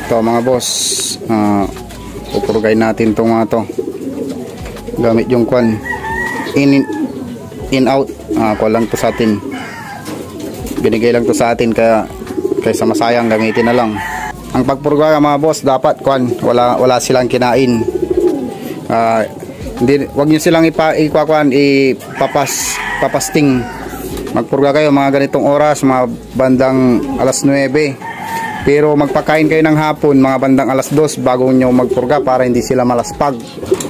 Ito mga boss, pupurgay natin itong mga to gamit yung kwan in out. Kwan lang to sa atin, binigay lang to sa atin, kaya kaysa masayang gamitin na lang. Ang pagpurga mga boss, dapat kwan wala silang kinain. Wag niyo silang papasting. Magpurga kayo mga ganitong oras, mga bandang alas 9. Pero magpakain kayo ng hapon mga bandang alas 2 bago nyo magpurga para hindi sila malaspag.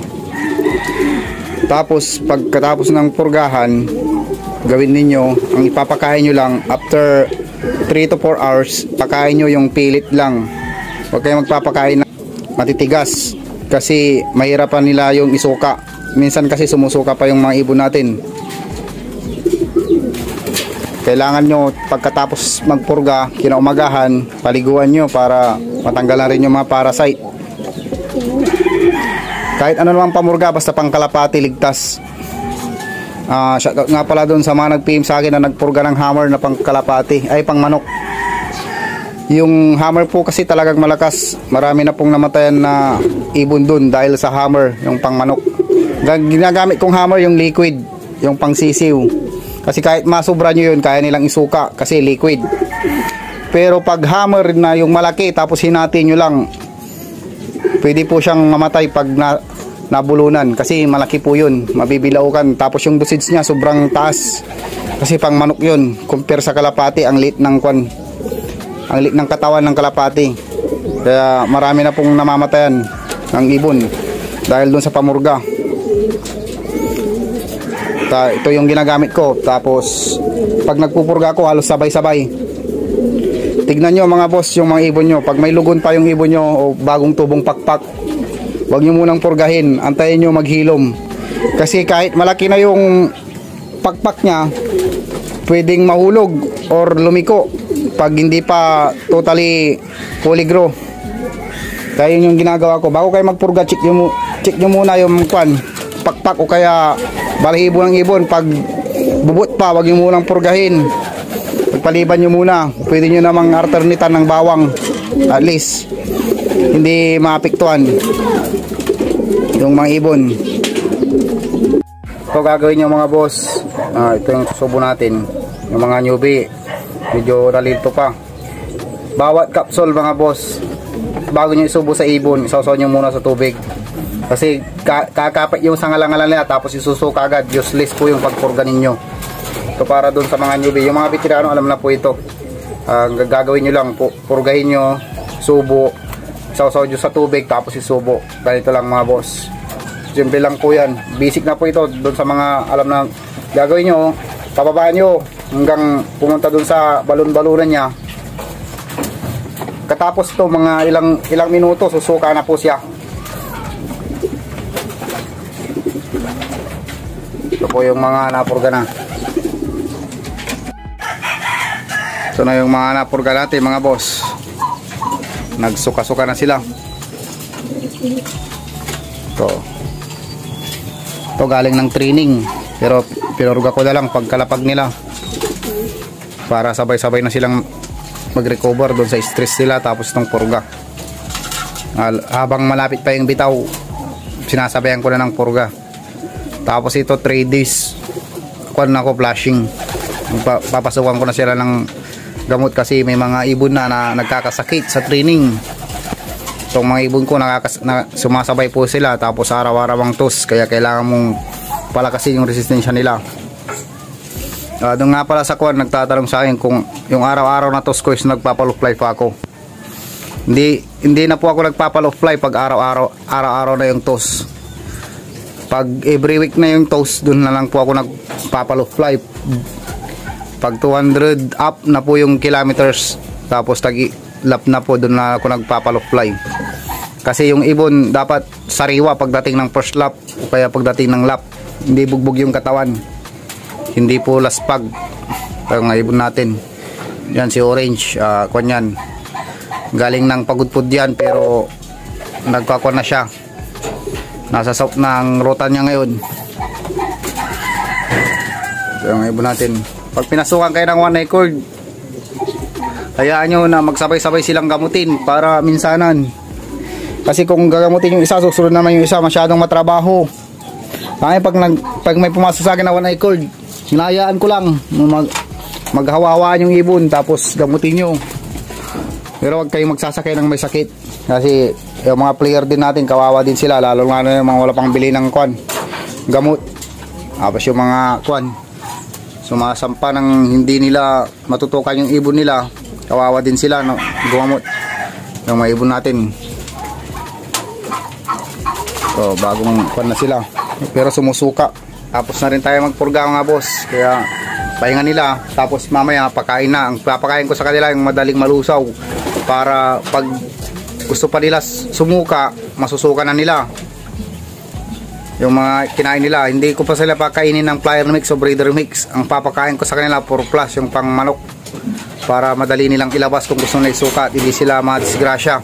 Tapos pagkatapos ng purgahan, gawin ninyo, ang ipapakain nyo lang after 3 to 4 hours, pakain nyo yung pilit lang. Huwag kayo magpapakain ng matitigas kasi mahirapan nila yung isuka. Minsan kasi sumusuka pa yung mga ibon natin. Kailangan nyo pagkatapos magpurga, kinaumagahan, paliguan nyo para matanggalan rin yung mga parasite. Kahit ano naman pamurga, basta pang kalapati, ligtas. Shoutout nga pala doon sa mga nag-PM sa akin na nagpurga ng hammer na pang kalapati, ay pang manok. Yung hammer po kasi talagang malakas. Marami na pong namatayan na ibon doon dahil sa hammer, yung pang manok. Ginagamit kong hammer yung liquid, yung pang sisiw. Kasi kahit masubra nyo yun, kaya nilang isuka kasi liquid. Pero pag hammer na yung malaki tapos hinati nyo lang, pwede po siyang mamatay pag nabulunan kasi malaki po yun, mabibilaukan. Tapos yung dosage niya sobrang taas kasi pang manok yun. Compare sa kalapati, ang liit ng kwan, ang liit ng katawan ng kalapati. Kaya marami na pong namamatayan ng ibon dahil dun sa pamurga. Ito yung ginagamit ko. Tapos pag nagpupurga ko, halos sabay-sabay. Tignan nyo mga boss yung mga ibon nyo. Pag may lugon pa yung ibon nyo o bagong tubong pakpak, huwag nyo munang purgahin, antayin nyo maghilom. Kasi kahit malaki na yung pakpak nya, pwedeng mahulog or lumiko pag hindi pa totally fully grow. Kaya yun yung ginagawa ko. Bago kayo magpurga, check nyo muna yung pakpak o kaya balahibo ng ibon. Pag bubot pa, wag nyo munang purgahin. Pagpaliban nyo muna. Pwede nyo namang alternitan ng bawang, at least hindi maapektuhan yung mga ibon. Ito gagawin nyo mga boss. Ito yung susubo natin, yung mga newbie, medyo nalito pa. Bawat capsule mga boss, bago nyo isubo sa ibon, isaw-saw nyo muna sa tubig. Kasi kakapit yung sangalangalan nila, tapos isusuka agad. Useless po yung pagpurga ninyo. Ito para dun sa mga newbie. Yung mga veterano alam na po ito. Gagawin nyo lang, purgahin nyo, subo, isaw-saw nyo sa tubig, tapos isubo. Ganito lang mga boss. Simple lang po yan. Basic na po ito dun sa mga alam na gagawin nyo. Pababaan nyo hanggang pumunta dun sa balon-balunan nya. Katapos ito mga ilang minuto, susuka na po siya. Ito po yung mga napurga na. Ito na yung mga napurga natin mga boss. Nagsuka-suka na sila. Ito galing ng training, pero pinurga ko na lang pagkalapag nila para sabay-sabay na silang mag-recover doon sa stress nila. Tapos itong purga, habang malapit pa yung bitaw, sinasabayan ko na ng purga. Tapos ito 3 days kuan na ako flashing. Papasukan ko na sila ng gamot kasi may mga ibon na nagkakasakit sa training. Itong mga ibon ko sumasabay po sila, tapos araw-araw ang tos, kaya kailangan mong palakasin yung resistensya nila. Doon nga pala sa kuan, nagtatanong sa akin kung yung araw-araw na tos ko is nagpapalufly pa ako. Hindi na po ako nagpapalufly pag araw-araw na yung tos. Pag every week na yung tos, doon na lang po ako nagpapalufly. Pag 200 up na po yung kilometers, tapos lap na po, doon na ako nagpapalufly. Kasi yung ibon dapat sariwa pagdating ng first lap, o kaya pagdating ng lap, hindi bugbog yung katawan, hindi po laspag. Yung ibon natin yan, si Orange, kanyan galing ng pagudpud yan, pero nagkakon na siya, nasa south ng ruta niya ngayon. Yung ibon natin, pag pinasukan kayo ng one cord, hayaan nyo na magsabay-sabay silang gamutin para minsanan. Kasi kung gagamutin yung isa, susunod naman yung isa, masyadong matrabaho. Ay, pag may pumasok sa akin na one eye cord, hinayaan ko lang maghawawaan yung ibon tapos gamutin nyo. Pero huwag kayong magsasakay ng may sakit, kasi yung mga player din natin, kawawa din sila, lalo nga na yung mga wala pang bili ng gamot. Tapos yung mga sumasampa ng hindi nila matutukan yung ibon nila, kawawa din sila, no? Gumamot yung mga ibon natin. So bagong na sila, pero sumusuka. Tapos na rin tayo magpurga mga boss, kaya pahinga nila, tapos mamaya pakain na. Ang papakain ko sa kanila yung madaling malusaw, para pag gusto pa nila sumuka, masusuka na nila yung mga kinain nila. Hindi ko pa sila pakainin ng flyer mix o breeder mix. Ang papakain ko sa kanila 4 plus, yung pang manok, para madali nilang ilabas kung gusto nila isuka at hindi sila madisgrasya,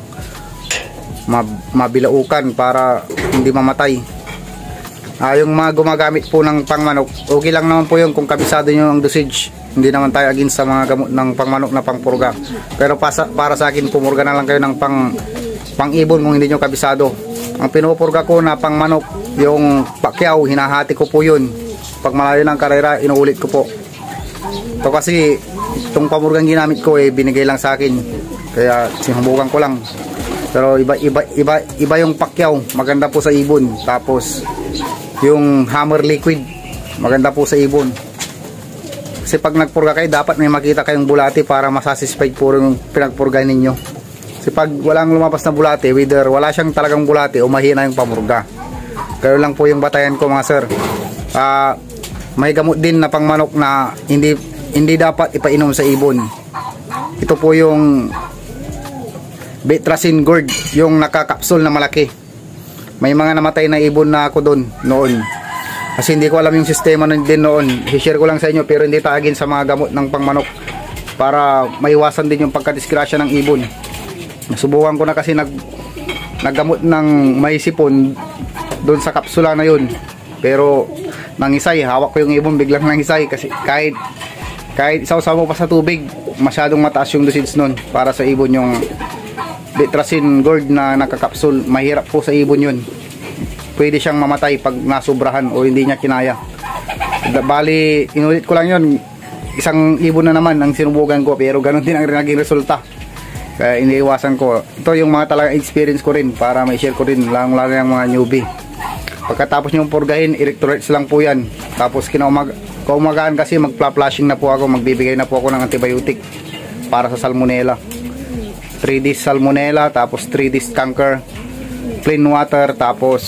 mabilaukan, para hindi mamatay. Yung mga gumagamit po ng pangmanok, okay lang naman po yun kung kabisado nyo ang dosage. Hindi naman tayo against sa mga gamot ng pangmanok na pangpurga. Pero para sa akin, pumurga na lang kayo ng pang-ibon kung hindi nyo kabisado. Ang pinupurga ko na pangmanok, yung pakyaw, hinahati ko po yun. Pag malayo ng karera, inuulit ko po. Ito kasi, itong pamurgang ginamit ko binigay lang sa akin, kaya sinubukan ko lang. Pero iba yung pakyaw, maganda po sa ibon. Tapos yung hammer liquid, maganda po sa ibon. Kasi pag nagpurga kayo, dapat may makita kayong bulati para masatisfied po yung pinagpurga ninyo. Kasi pag walang lumabas na bulati, whether wala siyang talagang bulati o mahina yung pamurga. Kayo lang po yung batayan ko mga sir. May gamot din na pangmanok na hindi dapat ipainom sa ibon. Ito po yung Betrasin gourd, yung nakakapsul na malaki. May mga namatay na ibon na ako doon noon, kasi hindi ko alam yung sistema din noon. I-share ko lang sa inyo, pero hindi tagin sa mga gamot ng pangmanok, para maiwasan din yung pagkadisgrasya ng ibon. Nasubukan ko na kasi naggamot ng may sipon doon sa kapsula na yun, pero nangisay. Hawak ko yung ibon, biglang nangisay, kasi kahit isaw-saw mo pa sa tubig, masyadong mataas yung dosage nun para sa ibon. Yung Betrasin gourd na nakakapsul, mahirap po sa ibon yun. Pwede siyang mamatay pag nasubrahan o hindi niya kinaya. Bali, inulit ko lang yun. Isang ibon na naman ang sinubukan ko, pero ganun din ang naging resulta. Kaya iniiwasan ko. Ito yung mga talagang experience ko rin, para ma-share ko rin, lalo yung mga newbie. Pagkatapos nyo purgahin, electrolytes lang po yan. Tapos kaumagaan kasi magpla-flushing na po ako, magbibigay na po ako ng antibiotic para sa salmonella. 3 days salmonella, tapos 3 days canker, plain water, tapos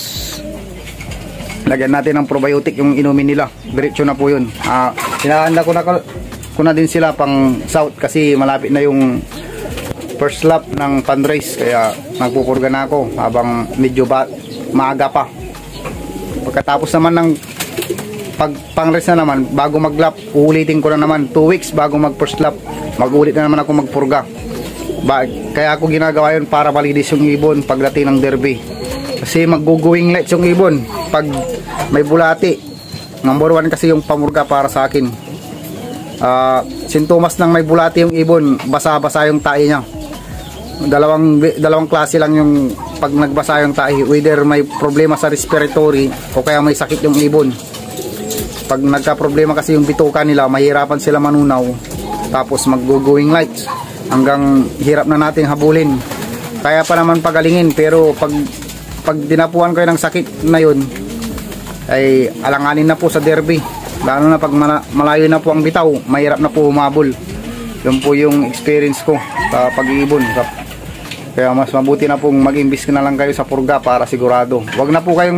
lagyan natin ng probiotic yung inumin nila. Diretso na po yun. Hinahanda ko na din sila pang south, kasi malapit na yung first lap ng fundraise, kaya nagpupurga na ako habang medyo maaga pa. Pagkatapos naman ng pang-race na naman, bago mag-lap, uulitin ko na naman 2 weeks bago mag first lap, mag-ulit na naman ako magpurga. Kaya ako ginagawa yun, para malinis yung ibon pagdating ng derby. Kasi mag-going lights yung ibon pag may bulati. Number 1 kasi yung pamurga para sa akin. Sintomas ng may bulati yung ibon, basa-basa yung tae niya. Dalawang klase lang yung pag nagbasa yung tae, whether may problema sa respiratory o kaya may sakit yung ibon. Pag nagka-problema kasi yung bituka nila, mahirapan sila manunaw. Tapos mag-going lights, hanggang hirap na nating habulin. Kaya pa naman pagalingin, pero pag dinapuan kayo ng sakit na yun, ay alanganin na po sa derby. Lalo na pag malayo na po ang bitaw, mahirap na po humabol. Yun po yung experience ko sa pag-iibon. Kaya mas mabuti na pong mag-imbis na lang kayo sa purga, para sigurado. Huwag na po kayong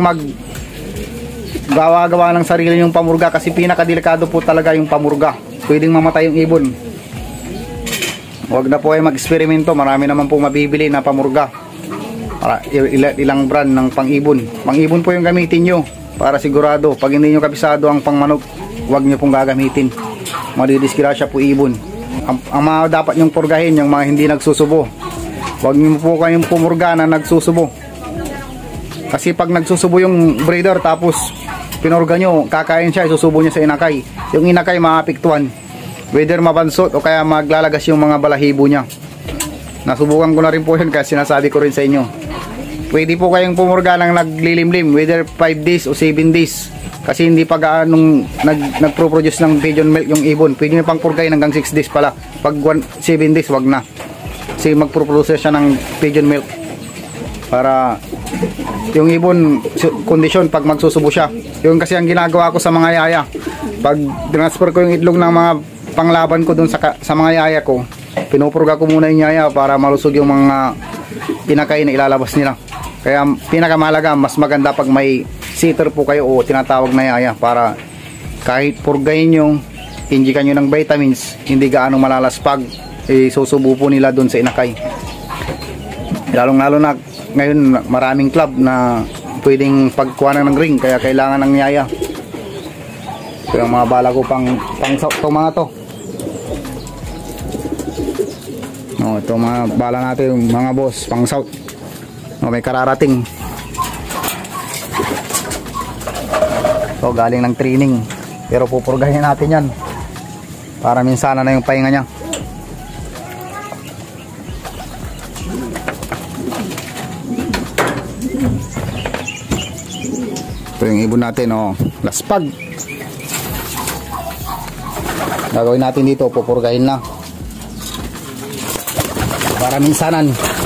gawa-gawa ng sarili yung pamurga, kasi pinakadelikado po talaga yung pamurga. Pwedeng mamatay yung ibon. Huwag na po ay mag-eksperimento. Marami naman po mabibili na pamurga. Ilang brand ng pang-ibon. Pang-ibon po yung gamitin nyo, para sigurado. Pag hindi nyo kabisado ang pangmanok, huwag nyo pong gagamitin. Madidisgrasya po ibon. Ang mga dapat nyong purgahin, yung mga hindi nagsusubo. Huwag nyo po kayong pumurga na nagsusubo. Kasi pag nagsusubo yung breeder, tapos pinurga nyo, kakain siya, isusubo niya sa inakay. Yung inakay maapektuhan. whether mabansot o kaya maglalagas yung mga balahibo niya. Nasubukan ko na rin po yun kasi sinasabi ko rin sa inyo. Pwede po kayong pumurga ng naglilimlim, whether 5 days o 7 days. Kasi hindi pa gaanong nagpro-produce ng pigeon milk yung ibon. Pwede nyo pang purgayin hanggang 6 days pala. Pag 7 days, wag na. Kasi magpro-produce siya ng pigeon milk. Para yung ibon, kondisyon pag magsusubo siya. Yung kasi ang ginagawa ko sa mga yaya. Pag transfer ko yung itlog ng mga panglaban ko dun sa mga yaya ko, pinupurga ko muna yung yaya para malusog yung mga pinakain na ilalabas nila. Kaya pinakamahalaga, mas maganda pag may sitter po kayo o tinatawag na yaya para kahit purgayin nyo, injikan nyo ng vitamins, hindi gaano malalaspag, susubo po nila dun sa inakay. Lalong lalo na ngayon maraming club na pwedeng pagkuhanan ng ring, kaya kailangan ng yaya. So yung mga bala ko pang mga to. Ito mga bala natin mga boss, pang south. May kararating. So galing ng training, pero pupurgahin natin yan para minsana na yung pahinga niya. Ito yung ibon natin, laspag. Gagawin natin dito, pupurgahin na para minsanan.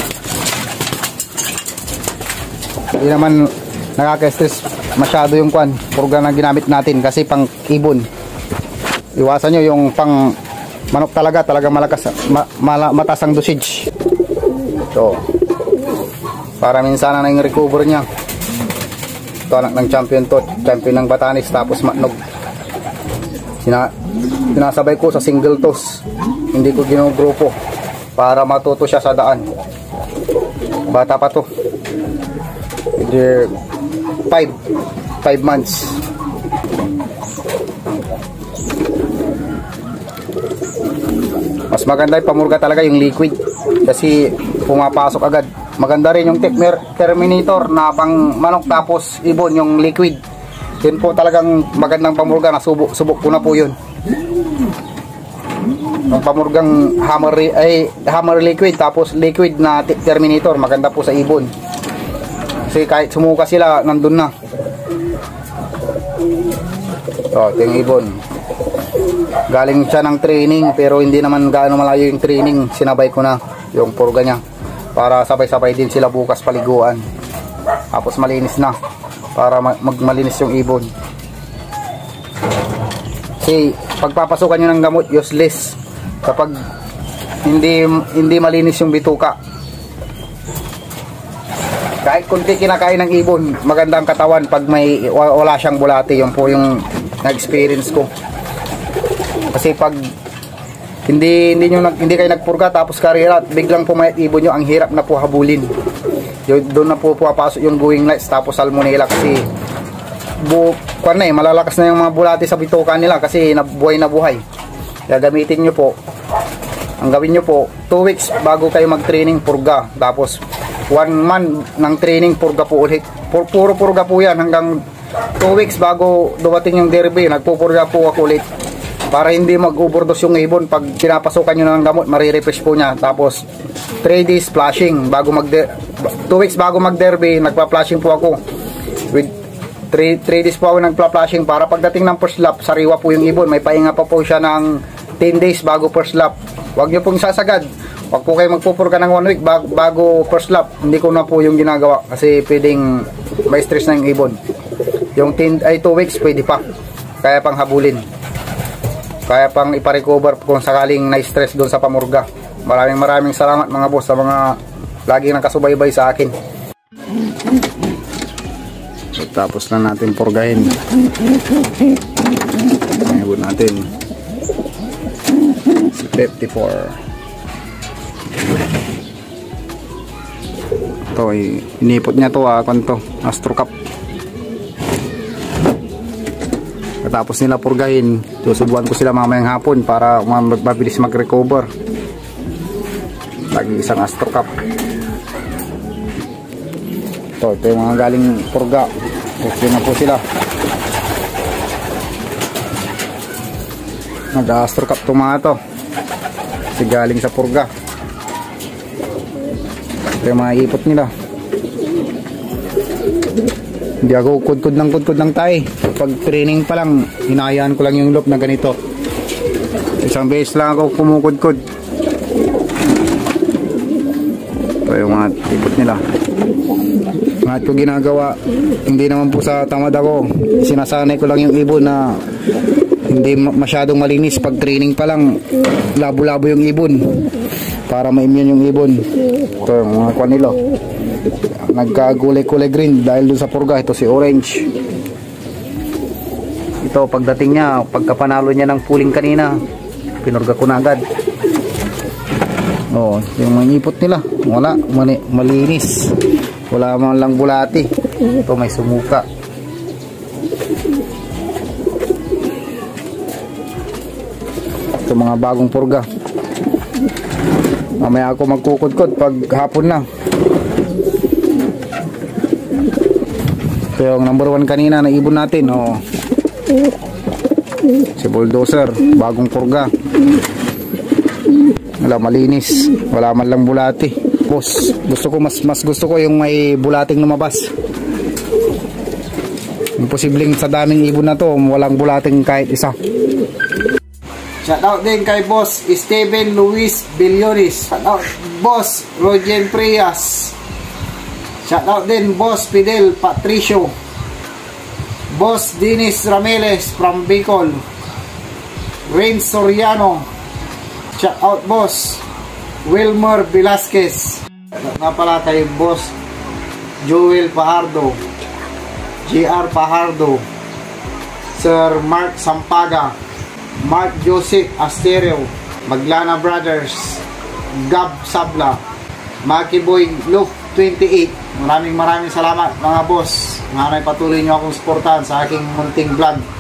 Hindi naman nakaka-stress masyado yung purga na ginamit natin kasi pang ibon. Iwasan nyo yung pang manok talaga malakas, mataas ang dosage. Ito para minsanan na yung recover nya. Ito anak ng champion to, champion ng Batanes, tapos matnog. Sinasabay ko sa single toss, hindi ko ginugrupo para matuto siya sa daan. Bata pa to, 5 months. Mas maganda yung pamurga talaga yung liquid kasi pumapasok agad. Maganda rin yung terminator na pang manok tapos ibon yung liquid. Yun po talagang magandang pamurga, subok ko na po yun. Yung pamurgang hammer liquid tapos liquid na terminator, maganda po sa ibon. Kasi kahit sumuka sila, nandun na. So, ito yung ibon. Galing siya ng training pero hindi naman gaano malayo yung training. Sinabay ko na yung purga niya para sabay-sabay din sila bukas paliguan. Tapos malinis na para magmalinis yung ibon. Kasi pagpapasukan nyo ng gamot, useless kapag hindi malinis yung bituka. Kahit kunti kinakain ng ibon, maganda ang katawan pag wala siyang bulate. Yun po yung na-experience ko. Kasi pag hindi kayo nagpurga tapos karera at biglang pumayat ibon nyo, ang hirap na po habulin. Doon na po pumapasok yung going lights tapos salmonella kasi malalakas na yung mga bulate sa bituka nila kasi buhay na buhay. Kaya gamitin nyo po, ang gawin nyo po, 2 weeks bago kayo mag-training, purga. Tapos 1 month ng training, purga po ulit. Puro purga po yan hanggang 2 weeks bago dumating yung derby, nagpupurga po ako ulit. Para hindi mag-overdose yung ibon. Pag pinapasukan nyo na ng gamot, marirefresh po niya. Tapos 3 days flashing bago 2 weeks bago mag-derby, nagpa-flashing po ako. With 3 days po ako nagpa-flashing para pagdating ng first lap, sariwa po yung ibon. May pahinga pa po siya ng 10 days bago first lap. Huwag nyo pong sasagad. Huwag po kayo magpupurga ng 1 week bago first lap. Hindi ko na po yung ginagawa kasi pwedeng may stress na yung ibon. Yung 2 weeks pwede pa. Kaya pang habulin. Kaya pang iparecover kung sakaling na-stress doon sa pamurga. Maraming salamat mga boss sa mga laging nakasubaybay sa akin. So, tapos na natin purgahin. Ibon natin 54. Ito, inipot niya to, kwanto, Astro Cup. Tapos nila purgahin, susubuan ko sila mamayang hapon para mabilis mag-recover. Lagi isang Astro Cup. Ito yung mga galing purga. Okay na po sila. Nag-astro cup itong mga to. Kasi galing sa purga. Ito yung mga ipot nila. Hindi ako kudkod ng tayo. Pag training pa lang, hinahayaan ko lang yung loop na ganito. Isang beses lang ako kumukudkod. Ito yung mga ipot nila. Lahat ko ginagawa, hindi naman po sa tamad ako. Sinasanay ko lang yung ibon na hindi masyadong malinis. Pag training pa lang, labo-labo yung ibon para ma-immune yung ibon. Ito yung mga kuha nila. Nagkagulay-kulay green dahil dun sa purga. Ito si orange. Ito pagdating niya, pagkapanalo niya ng puling kanina, pinurga ko na agad. Oh, yung mga ipot nila wala, malinis, wala man lang bulati. Ito may sumuka. Ito mga bagong purga. Mamaya ako magkukudkod pag hapon na. Ito yung number 1 kanina na ibon natin. Oh, si bulldozer, bagong purga. Wala, malinis, wala man lang bulati. Boss, gusto ko mas gusto ko yung may bulating lumabas. Imposibleng sa daming ibon na to walang bulating kahit isa. Shoutout din kay Boss Steven Luis Billones. Shoutout Boss Roger Prias. Shoutout din Boss Fidel Patricio. Boss Dennis Rameles from Bicol. Rain Soriano. Shout out Boss Wilmer Velasquez. Nga pala kay Boss Joel Pajardo, JR Pajardo, Sir Mark Sampaga, Mark Joseph Astereo, Maglana Brothers, Gab Sabla, Maki Boy Luke 28. Maraming salamat mga boss. Nga may patuloy nyo akong suportahan sa aking munting vlog.